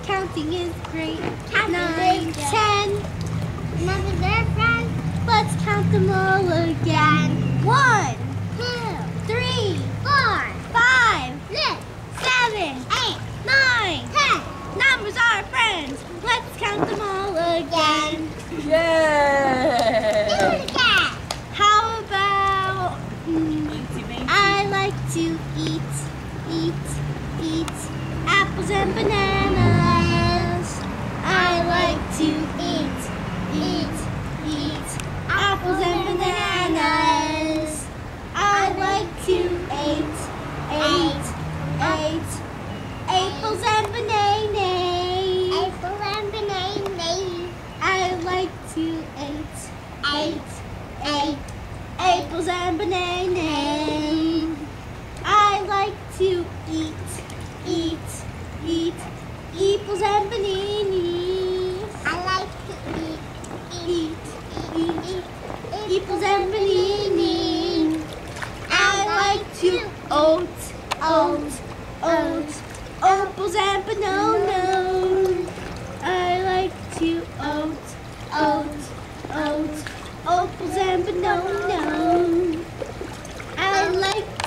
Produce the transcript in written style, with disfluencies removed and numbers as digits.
counting is great. Counting 9, is good. 10. Remember their friends? Let's count them all again. 1, 2, 3, 4, 5, 6, 7, 8, 9. 10. Numbers are friends. Let's count them all again. Do Yay! it again. How about I like to eat apples and bananas. I like to eat apples and bananas. I like to eat apples and bananas. Apple and banana. I like to eat apples and bananas. I like to eat apples and bananas. I like to Eat apples and bananas. I like to apples and bananas. I like to apples and bananas. I like